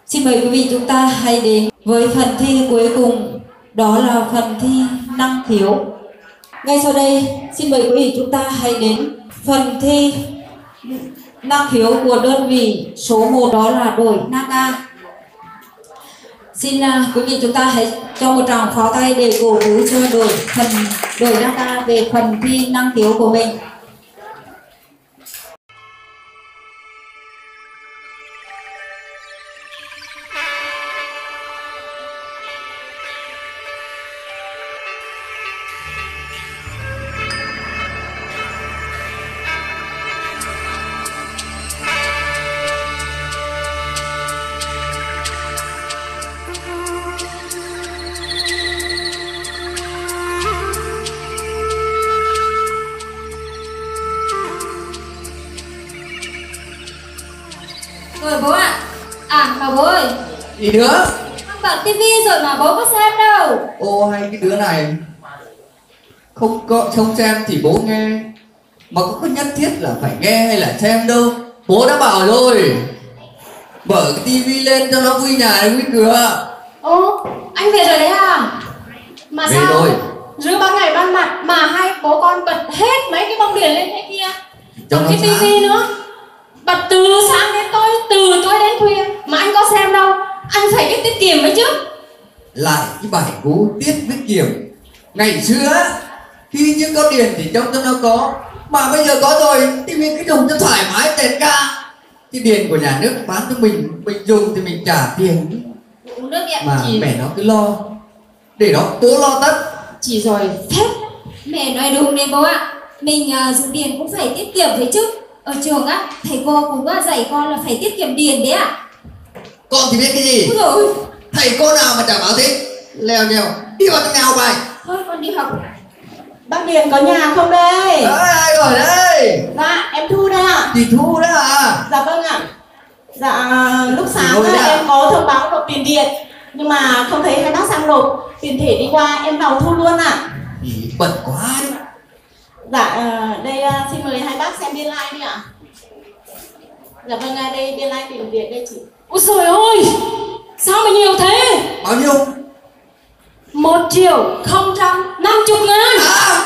Xin mời quý vị chúng ta hãy đến với phần thi cuối cùng, đó là phần thi năng khiếu. Ngay sau đây, xin mời quý vị chúng ta hãy đến phần thi năng khiếu của đơn vị số 1, đó là đội Naga. Xin quý vị chúng ta hãy cho một tràng pháo tay để cổ vũ cho đội Naga về phần thi năng khiếu của mình. Rồi bố ạ. Mà bố ơi. Gì nữa? Con bật tivi rồi mà bố có xem đâu. Ô, hay cái đứa này không xem thì bố nghe. Mà có nhất thiết là phải nghe hay là xem đâu. Bố đã bảo rồi, mở cái tivi lên cho nó vui nhà vui cửa. Ô, anh về rồi đấy à? Mà về sao rồi. giữa ban ngày ban mặt mà hai bố con bật hết mấy cái bóng đèn lên thế kia. Còn cái tivi nữa, bật từ sáng đến tối, từ tối đến khuya. Mà anh có xem đâu. Anh phải biết tiết kiệm đấy chứ. Lại cái bài cũ tiết tiết kiệm. Ngày xưa khi như có tiền thì trông cho nó có, mà bây giờ có rồi thì mình cứ dùng cho thoải mái tiền ca. Cái tiền của nhà nước bán cho mình dùng thì mình trả tiền. Uống nước đi. Mà mẹ nó cứ lo, để đó bố lo tất. Chỉ rồi phép. Mẹ nói đúng đấy bố ạ. Mình dùng điện cũng phải tiết kiệm đấy chứ. Ở trường á, thầy cô cũng dạy con là phải tiết kiệm điện đấy ạ. Con thì biết cái gì? Ôi dồi, thầy cô nào mà chả bảo thế. Leo nhèo đi vào trong nhà học bài. thôi con đi học. Bác Điền có nhà không đây? Ai rồi đây? Dạ em Thu đây ạ. Chị Thu đấy à? Dạ vâng ạ. Dạ lúc sáng em có thông báo nộp tiền điện, nhưng mà không thấy hai bác sang nộp. Tiền thể đi qua em vào thu luôn ạ. Bận quá đấy. Dạ đây xin mời hai bác xem biên lai đi ạ. Dạ vâng đây biên lai tiền điện đây chị. Ôi trời ơi, sao mà nhiều thế? Bao nhiêu? 1.050.000.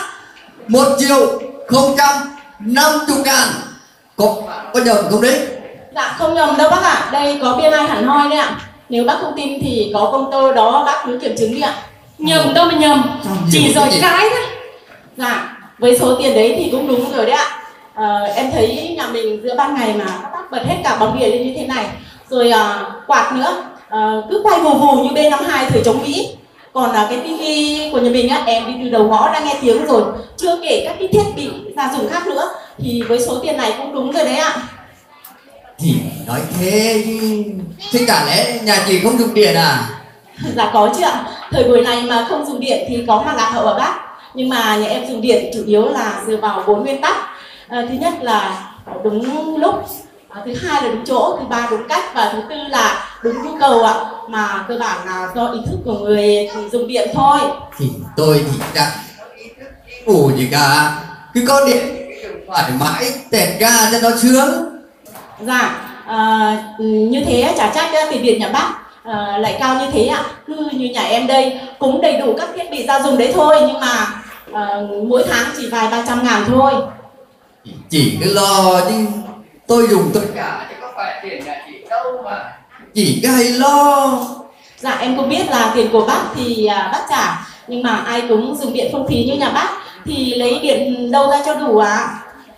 1.050.000. Có nhầm không đấy? Dạ không nhầm đâu bác ạ. Đây có biên lai hẳn hoi đấy ạ. Nếu bác không tin thì có công tơ đó, bác cứ kiểm chứng đi ạ. Nhầm đâu mà nhầm. Chỉ rồi cái thôi. Dạ với số tiền đấy thì cũng đúng rồi đấy ạ. Em thấy nhà mình giữa ban ngày mà các bác bật hết cả bóng đèn lên như thế này, rồi quạt nữa, cứ quay vù vù như B52 thời chống Mỹ. Còn cái tivi của nhà mình á, em đi từ đầu ngõ đã nghe tiếng rồi, chưa kể các cái thiết bị gia dụng khác nữa, thì với số tiền này cũng đúng rồi đấy ạ. Thì nói thế chứ, thế cả lẽ nhà chị không dùng điện à? Dạ có chứ ạ. Thời buổi này mà không dùng điện thì có mà lạc hậu à bác. Nhưng mà nhà em dùng điện chủ yếu là dựa vào 4 nguyên tắc. Thứ nhất là đúng lúc, thứ hai là đúng chỗ, thứ ba đúng cách, và thứ tư là đúng nhu cầu ạ. Mà cơ bản là do ý thức của người dùng điện thôi. Thì tôi thì chẳng ngủ gì cả, cứ có điện thoải mái tẹt ga cho nó sướng. Dạ như thế chả trách tiền điện nhà bác lại cao như thế ạ. Cứ như nhà em đây cũng đầy đủ các thiết bị gia dụng đấy thôi, nhưng mà mỗi tháng chỉ vài 300.000 thôi. Chỉ cứ lo chứ tôi dùng tất cả chứ có phải tiền nhà chị đâu mà chỉ cái hay lo. Dạ em cũng biết là tiền của bác thì bác trả, nhưng mà ai cũng dùng điện không phí như nhà bác thì lấy điện đâu ra cho đủ ạ?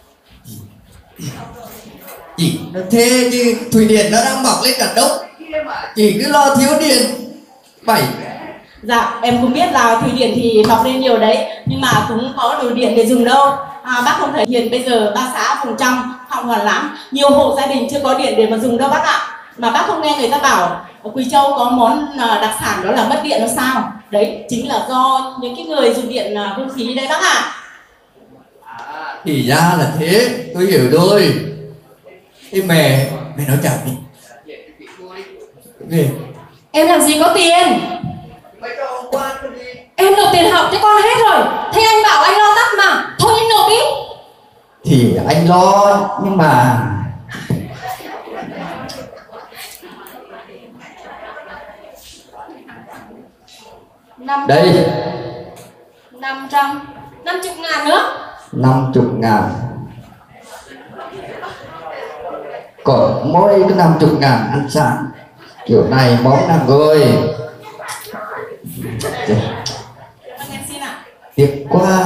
Chị nó thế chứ thủy điện nó đang mọc lên cả đống kia mà chị cứ lo thiếu điện bảy. Dạ em cũng biết là thủy điện thì mọc lên nhiều đấy, nhưng mà cũng có đủ điện để dùng đâu. Bác không thấy hiện bây giờ 3 xã vùng trong Họng Hoàn lắm, nhiều hộ gia đình chưa có điện để mà dùng đâu bác ạ. Mà bác không nghe người ta bảo ở Quỳ Châu có món đặc sản đó là mất điện nó sao? Đấy chính là do những cái người dùng điện không khí đấy bác ạ. Thì ra là thế, tôi hiểu rồi. Thế mẹ nói chào đi. Về. Em làm gì có tiền? Em nộp tiền học cho con hết rồi. Thế anh bảo anh lo tắt mà. Thôi anh nộp đi. Thì anh lo, nhưng mà Đây 50.000 nữa. 50.000. Còn mỗi cái 50.000 ăn sáng kiểu này món nào rồi. Em xin ạ. Tiếc quá.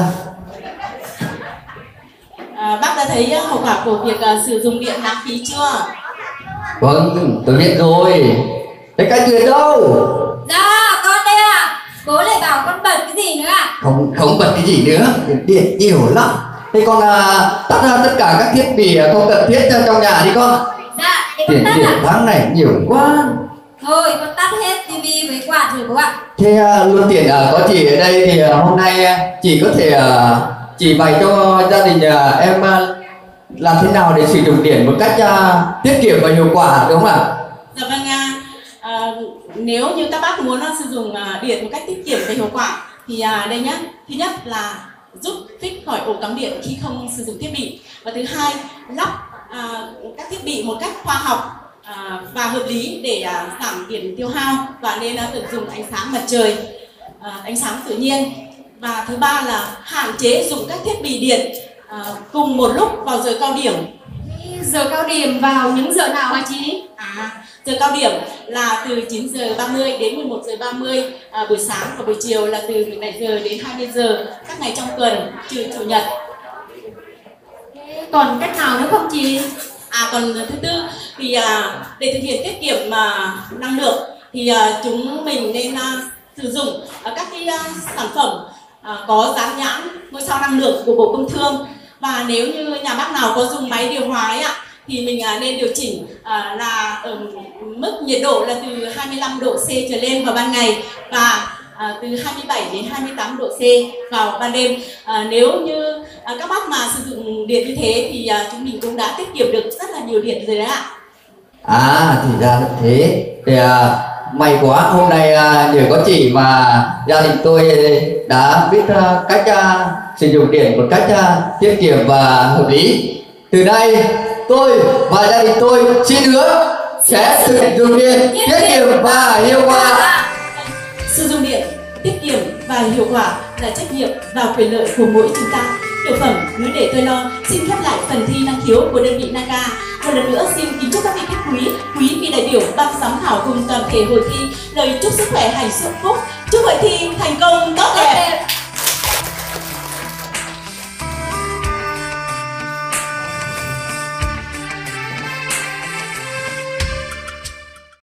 Bác đã thấy hậu quả của việc sử dụng điện lãng phí chưa? Vâng, tôi biết rồi. Thế cái chuyện đâu? Dạ con đây ạ. Bố lại bảo con bật cái gì nữa ạ? Không bật cái gì nữa. Điện nhiều lắm. Thế con tắt ra tất cả các thiết bị không cần thiết trong nhà đi con. Dạ để con Điện tắt ạ. tháng này nhiều quá. Thôi con tắt hết tivi với quạt rồi bố ạ. Thế luôn tiền có chị ở đây thì hôm nay chị có thể chỉ bày cho gia đình em làm thế nào để sử dụng điện một cách tiết kiệm và hiệu quả, đúng không ạ? Dạ vâng, nếu như các bác muốn sử dụng điện một cách tiết kiệm và hiệu quả thì đây nhé. Thứ nhất là giúp phích khỏi ổ cắm điện khi không sử dụng thiết bị, và thứ hai lắp các thiết bị một cách khoa học và hợp lý để giảm điện tiêu hao, và nên tận dụng ánh sáng mặt trời, ánh sáng tự nhiên. Và thứ ba là hạn chế dùng các thiết bị điện cùng một lúc vào giờ cao điểm. Giờ cao điểm vào những giờ nào hả chị? Giờ cao điểm là từ 9 giờ 30 đến 11 giờ 30 buổi sáng, và buổi chiều là từ 17 giờ đến 20 giờ các ngày trong tuần trừ chủ nhật. Còn cách nào nữa không chị? Còn thứ tư thì để thực hiện tiết kiệm năng lượng thì chúng mình nên sử dụng các cái sản phẩm có dán nhãn ngôi sao năng lượng của Bộ Công Thương. Và nếu như nhà bác nào có dùng máy điều hòa ấy ạ, thì mình nên điều chỉnh là ở mức nhiệt độ là từ 25 độ C trở lên vào ban ngày, và từ 27 đến 28 độ C vào ban đêm. Nếu như các bác mà sử dụng điện như thế thì chúng mình cũng đã tiết kiệm được rất là nhiều điện rồi đấy ạ. Thì ra là thế. Thì may quá, hôm nay nhờ có chị mà gia đình tôi đã biết cách sử dụng điện một cách tiết kiệm và hợp lý. Từ nay tôi và gia đình tôi xin hứa sẽ sử dụng điện tiết kiệm và hiệu quả. Sử dụng điện tiết kiệm và hiệu quả là trách nhiệm và quyền lợi của mỗi chúng ta. Tiểu phẩm Cứ Để Tôi Lo xin khép lại phần thi năng khiếu của đơn vị NACA. Một lần nữa xin kính chúc các vị khách quý vị đại biểu, ban giám khảo cùng toàn thể hội thi lời chúc sức khỏe, hạnh phúc, chúc hội thi thành công tốt đẹp.